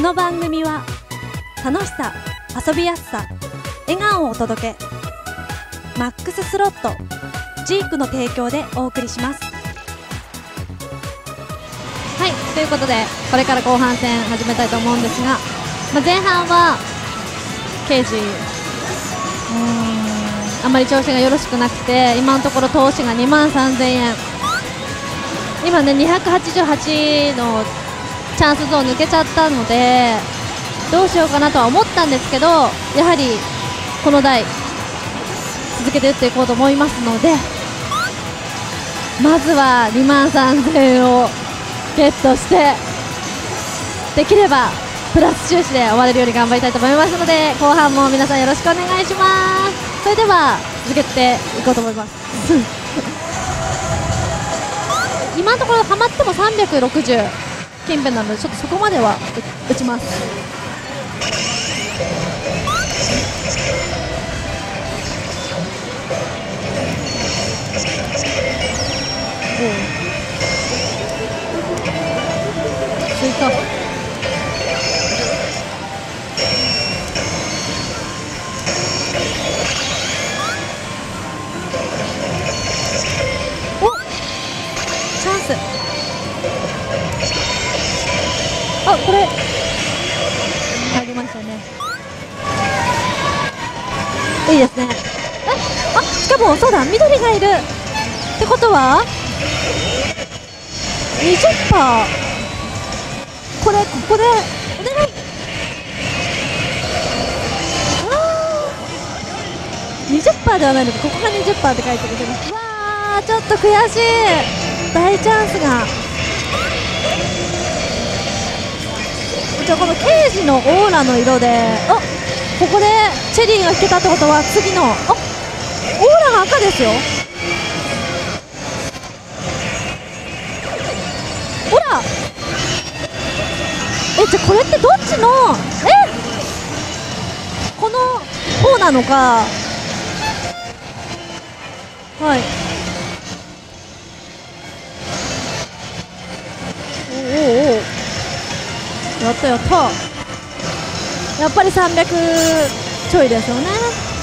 の番組は楽しさ、遊びやすさ、笑顔をお届け、マックススロットジークの提供でお送りします。はい、ということでこれから後半戦始めたいと思うんですが、前半は刑事あまり調子がよろしくなくて、今のところ投資が23,000円、今ね288のチャンスゾーン抜けちゃったのでどうしようかなとは思ったんですけど、やはりこの台続けて打っていこうと思いますので、まずは23,000円をゲットして、できればプラス収支で終われるように頑張りたいと思いますので、後半も皆さんよろしくお願いします。それでは続けていこうと思います今のところハマっても360近辺なので、ちょっとそこまでは打ちます。ついた。お、チャンス。あ、これ入りましたね。いいですね。あ、しかもそうだ、緑がいるってことは 20%。 これここでお願い。20% ではないので、ここが 20% って書いてるけど、うわー、ちょっと悔しい。大チャンスが。じゃあこの刑事のオーラの色で、あ、ここでチェリーが引けたってことは、次のオーラが赤ですよ。ほら、じゃあこれってどっちのこの方なのか。はい、おやったやった。やっぱり300ちょいですよね。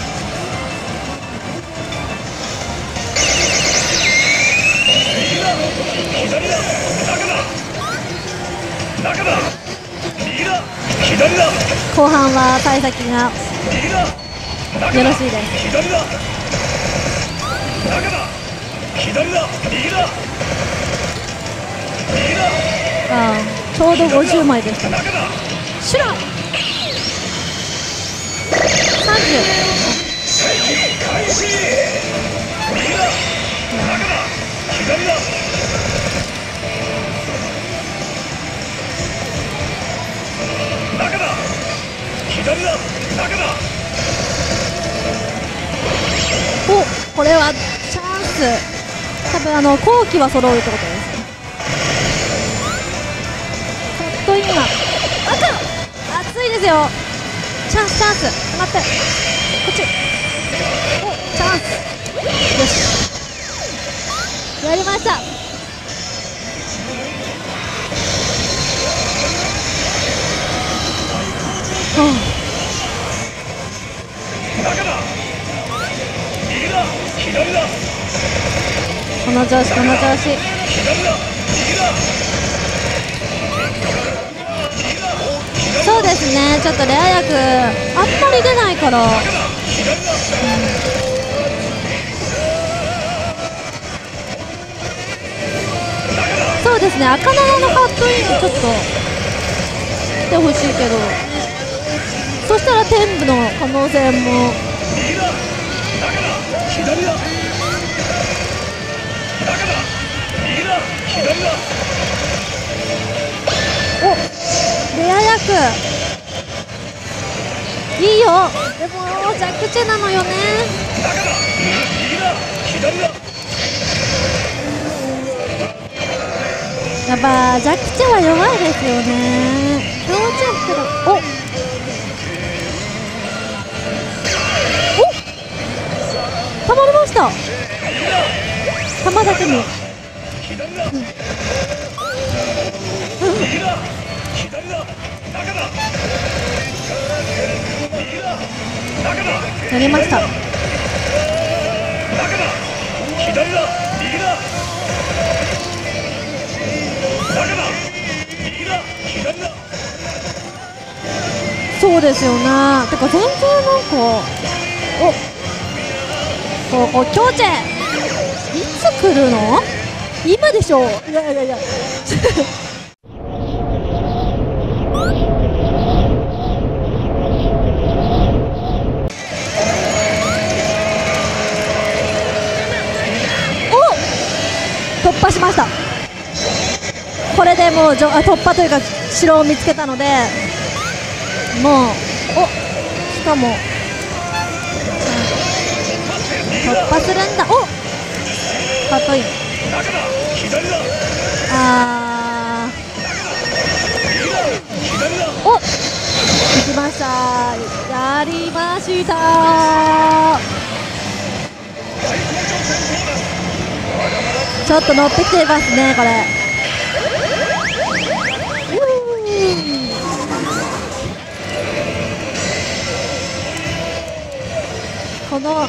後半は幸先がよろしいです。ちょうど50枚でした。シュラ30。お、これはチャンス。多分後期は揃うってことですね。カットインが赤、熱いですよ。チャンスチャンス、待って、こっち。お、チャンス。よし、やりました。この調子、この調子。そうですね、ちょっとレア役あんまり出ないから、そうですね、赤7のカットインちょっとしてほしいけど、そしたら天部の可能性も。お、レア役いいよ。でもジャックチェなのよね。やっぱジャックチェは弱いですよね。ローチャックだ。お、たまりました。玉だけに。 やりました。そうですよね。てか全然なんかこう強チェいつ来るの？今でしょ。いやいやいや突破しました。これでもう突破というか城を見つけたので、もうしかも突破するんだ。かっこいい。行きました。やりました。ちょっと乗ってきていますね、これ。この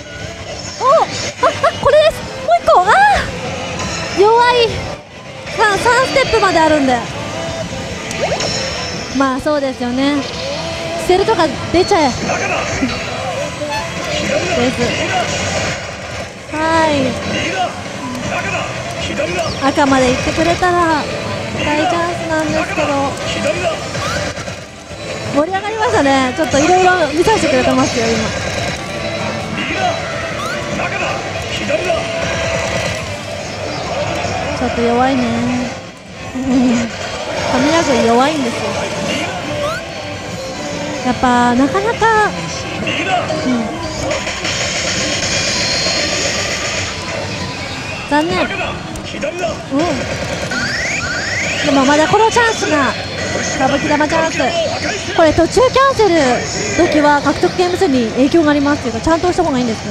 これです。もう一個。弱い。3ステップまであるんで、まあそうですよね。セルとか出ちゃえです。はい、赤まで行ってくれたら大チャンスなんですけど、盛り上がりましたね。ちょっといろいろ見させてくれてますよ今。ちょっと弱いね。カメラ軍弱いんですよ。やっぱなかなか、残念。でもまだこのチャンスが、歌舞伎玉チャンス。これ途中キャンセル時は獲得ゲーム数に影響がありますっていうか、ちゃんとした方がいいんです。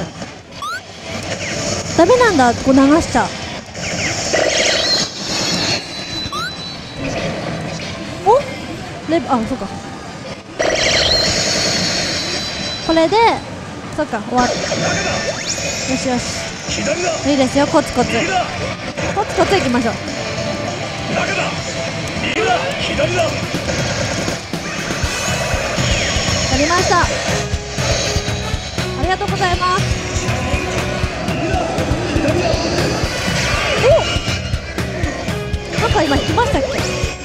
ダメなんだ、こう流しちゃう。そうか。これでそうか、終わった。よしよし、いいですよ。コツコツコツコツいきましょう。やりました。ありがとうございます。なんか今引きましたっけ？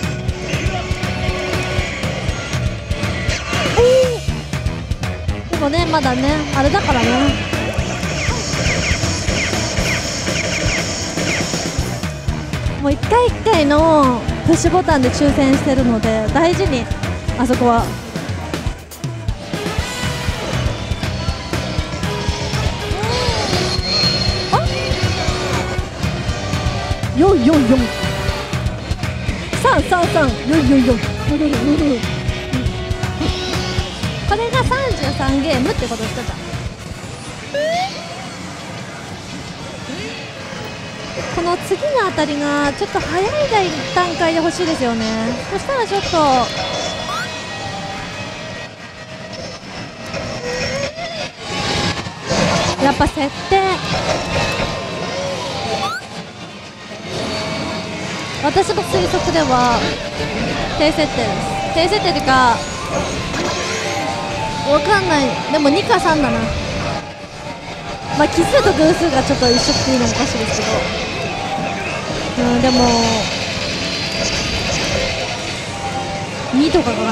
でもね、まだね、あれだからね。もう一回一回のプッシュボタンで抽選してるので、大事にあそこは。444 333 444。これが33ゲームってことしてた。この次のあたりがちょっと早い段階で欲しいですよね。そしたらちょっとやっぱ設定、私の推測では低設定です。低設定っていうかわかんない。でも2か3だな。まあ奇数と偶数がちょっと一緒っていうのもおかしいですけど、でも2とかかな。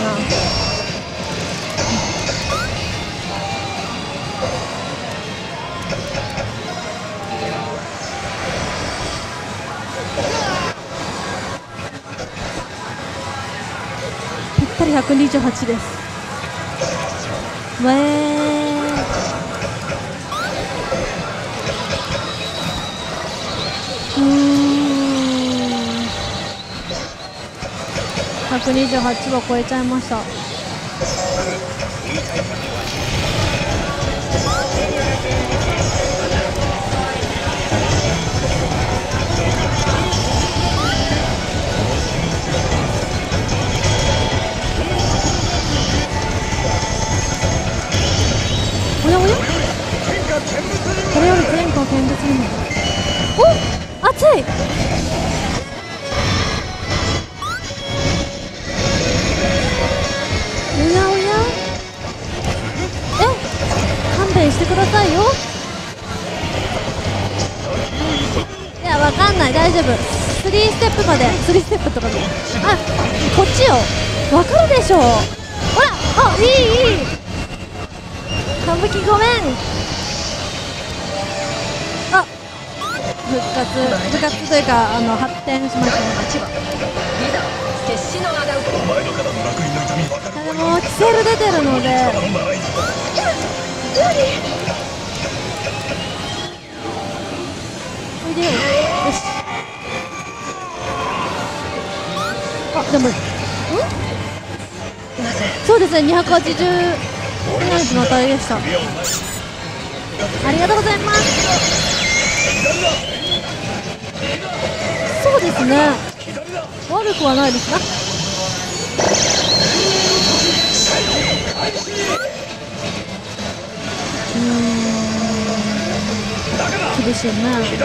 ぴったり128です。128は超えちゃいました。 してくださいよ。いや、わかんない、大丈夫。3ステップまで、3ステップとかで、あ、こっちよ、わかるでしょ。ほら、あ、いいいい、歌舞伎ごめん。あ、部活というか発展しましたね。でもキセル出てるので、おいでよ。よし。あ、でもそうですね、280ナイスの当たりでした。ありがとうございます。そうですね、悪くはないですな。厳しいね。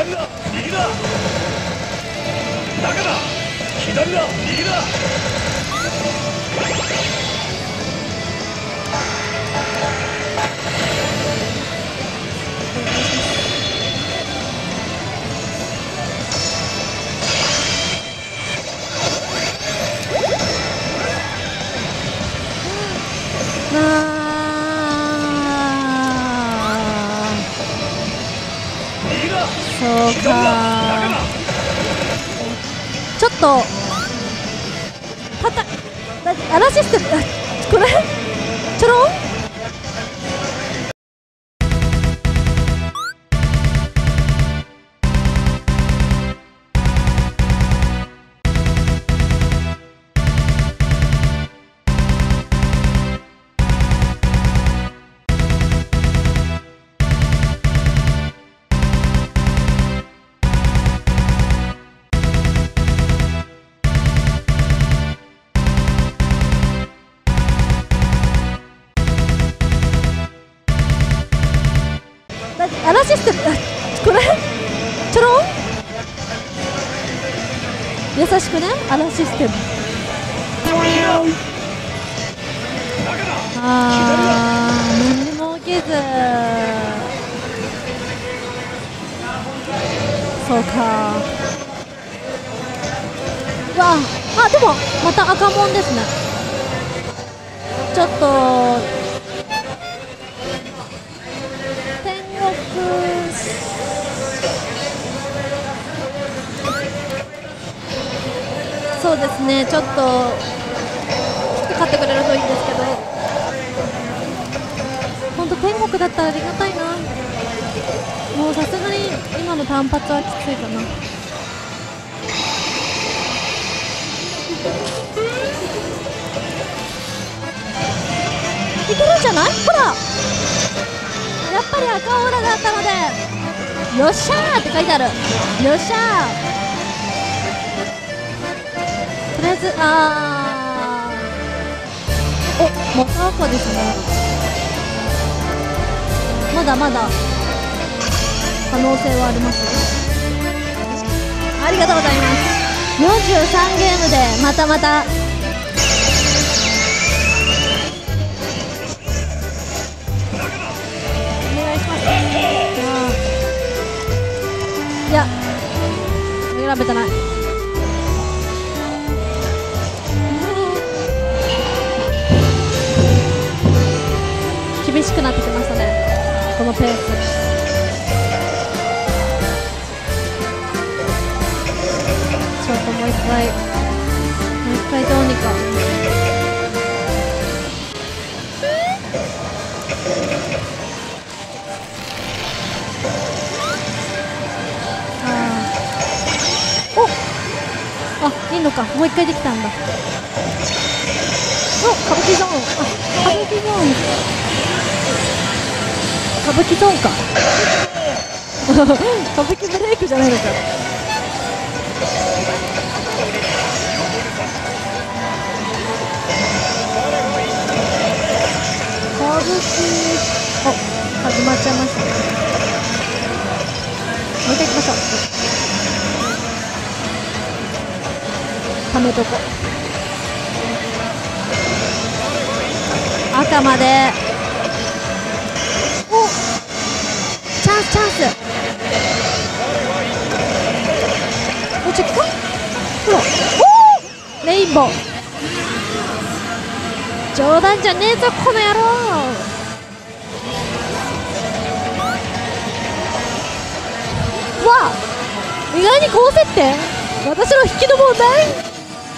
そうか、ちょっとアラシステム、これちょろん。アラシステム、これちょろん、優しくね、アラシステム。何にも起きず。そうか。うわあ、でもまた赤門ですね。ちょっとそうですね、ちょっと低く買ってくれるといいんですけど、本当天国だったらありがたいな。もうさすがに今の単発はきついかな。いけるんじゃない？ほら、やっぱり赤オーラがあったので、よっしゃーって書いてある。よっしゃー。とりあえず、お、また赤ですね。まだまだ可能性はあります。ありがとうございます。43ゲームでまたまたお願いします。いや、選べてない。厳しくなってきましたね、このペース。ちょっともう一回どうにか。あ、いいのか、もう一回できたんだ。お、歌舞伎ゾーン、歌舞伎ゾーン、歌舞伎ゾーンか歌舞伎ブレイクじゃないのか。歌舞伎、始まっちゃいましたね。もう一回行きましょう。ためとこ。赤まで。お、 インボー。冗談じゃねえぞこの野郎。わあ、意外に高設定。私の引きの問題。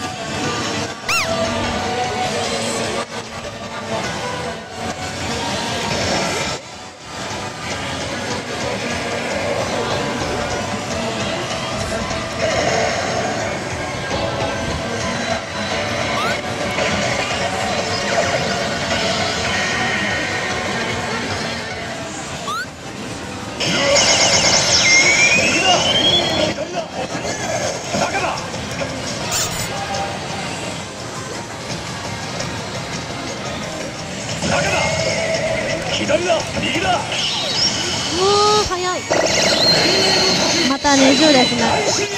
左だ、右だ。 早い。また20ですね。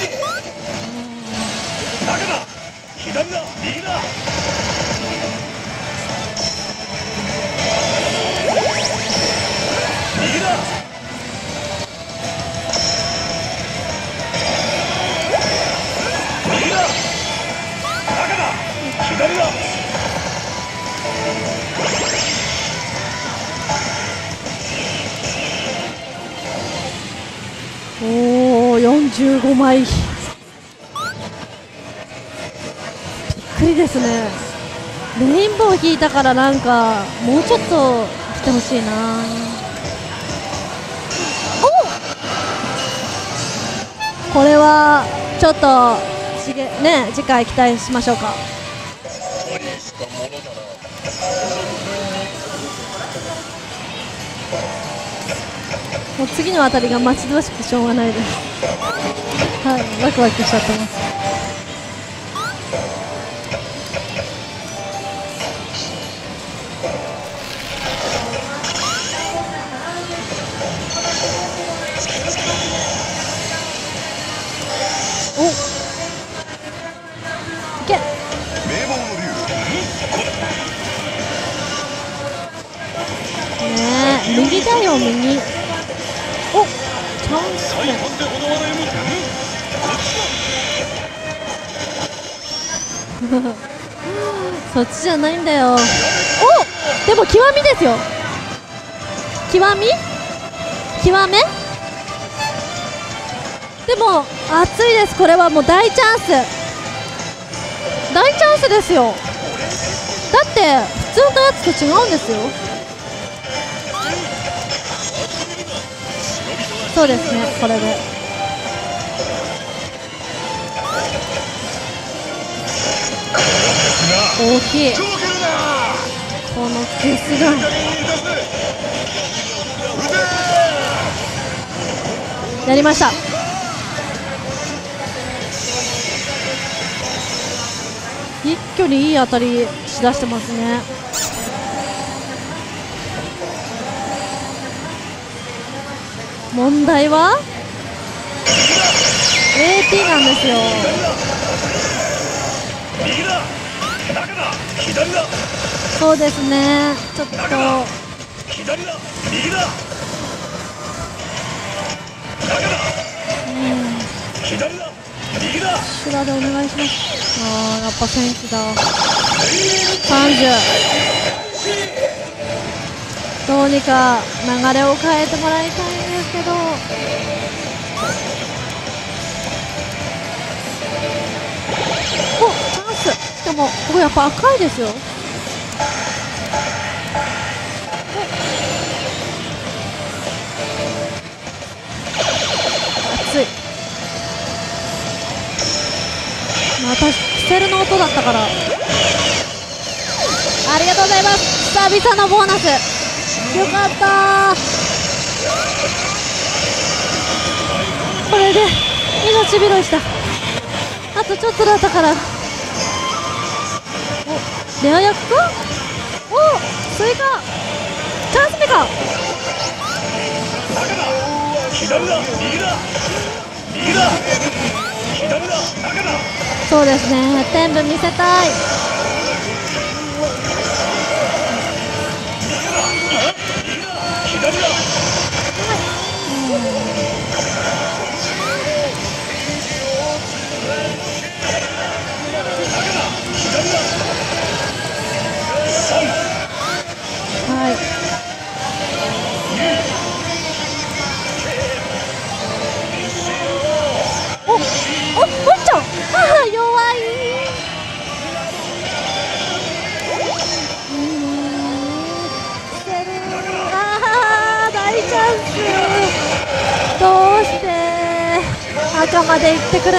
中だ、左だ、右だ。右だ。右だ。中だ、左だ。 おお、45枚。びっくりですね。レインボー引いたからなんかもうちょっと来てほしいな。お、これはちょっとね、次回期待しましょうか。もう次のあたりが待ち遠しくてしょうがないです。はい、ワクワクしちゃってます。お、いけ。ねえ、右だよ右。お、チャンスね。そっちじゃないんだよ。お、でも極みですよ。極み極め。でも熱いです。これはもう大チャンス、大チャンスですよ。だって普通のやつと違うんですよ。そうですね、これで大きい。このゲスがやりました。一挙にいい当たりしだしてますね。問題は AT なんですよ。そうですね、ちょっとシュラでお願いします。あー、やっぱ戦機だ。30。どうにか流れを変えてもらいたいんですけど。お、チャンス。しかもここやっぱ赤いですよ。熱い。またキセルの音だったから。ありがとうございます。久々のボーナス。よかったー。これで命拾いした。あとちょっとだったから。お、レア役か。お、スイカチャンス目か。 左だ、右だ、右だ、左だ、中だ。 そうですね、全部見せたい。 左だ。 ス、どうして赤まで行ってくれない。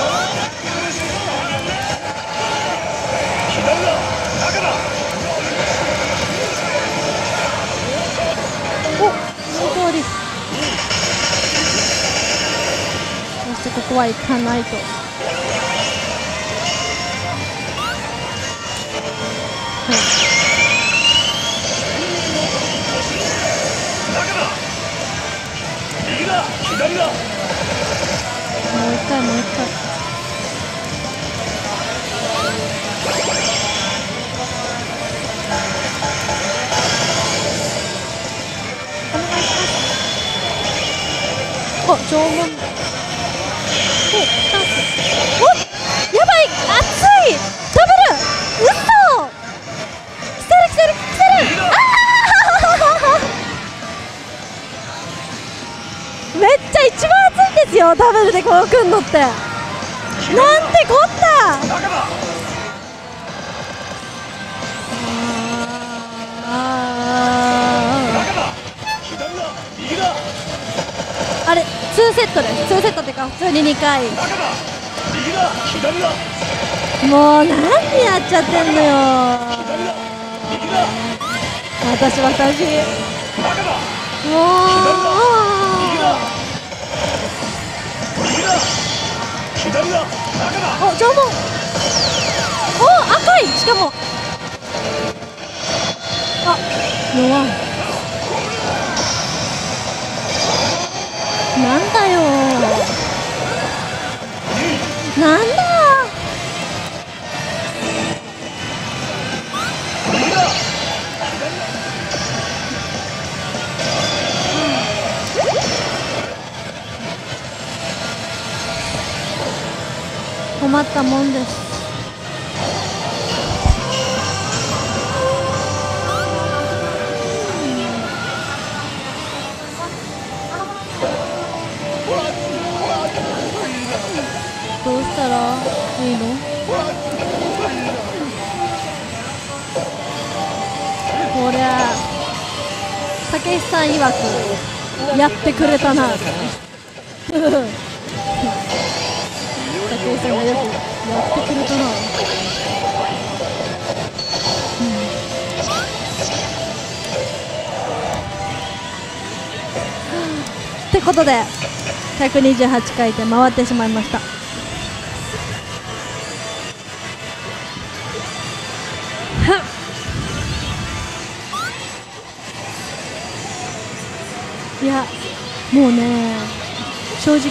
お、その通り。そしてここは行かないと。もう一回もう一回。お、縄文。お、チャンス。お、やばい、熱い。ダブル。嘘。来てる来てる来てる。ああ。めっちゃ一番熱いんですよ、ダブルでこうくんのって。なんてこった。あれ、2セットです。2セットっていうか普通に2回。もう何やっちゃってんのよ。私もうお、縄文。お、赤い。しかもあ、弱い。なんだよ、なんだ。困ったもんです。どうしたらいいの？こりゃたけしさん曰くやってくれたな。たけしさんがよくやってくれたな。ってことで128回転回ってしまいました。いや、もうね、正直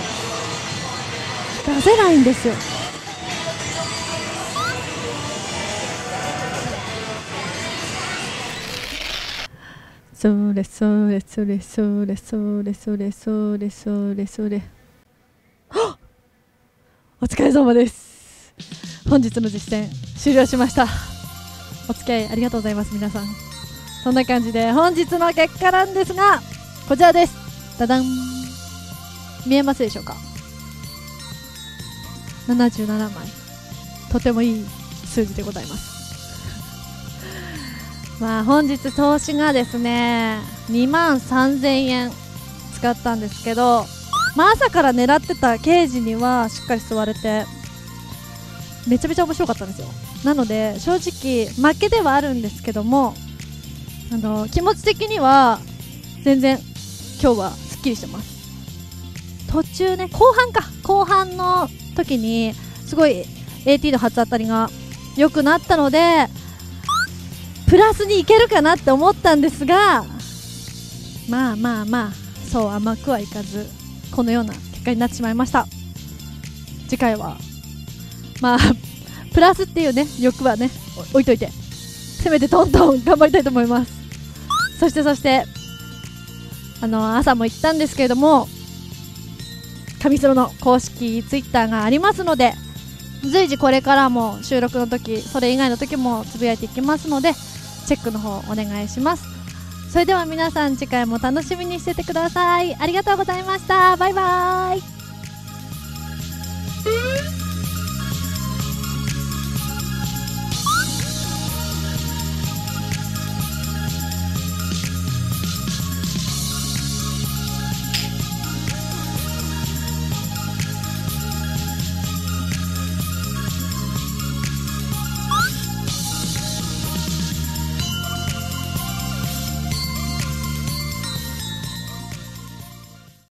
出せないんですよ。それそれそれそれそれそれそれそれそれ。お疲れ様です。本日の実践終了しました。お付き合いありがとうございます皆さん。そんな感じで本日の結果なんですがこちらです。ダダン、見えますでしょうか。77枚、とてもいい数字でございます。まあ本日投資がですね23,000円使ったんですけど、まあ、朝から狙ってた刑事にはしっかり座れてめちゃめちゃ面白かったんですよ。なので正直負けではあるんですけども、気持ち的には全然今日はすっきりしてます。途中ね、後半の時にすごい AT の初当たりが良くなったのでプラスにいけるかなって思ったんですが、まあそう甘くはいかずこのような結果になってしまいました。次回はまあプラスっていうね欲はね置いといて、せめてトントン頑張りたいと思います。そして朝も言ったんですけれども、神ソロの公式ツイッターがありますので、随時これからも収録の時それ以外の時もつぶやいていきますのでチェックの方お願いします。それでは皆さん次回も楽しみにしててください。ありがとうございました。バイバーイ。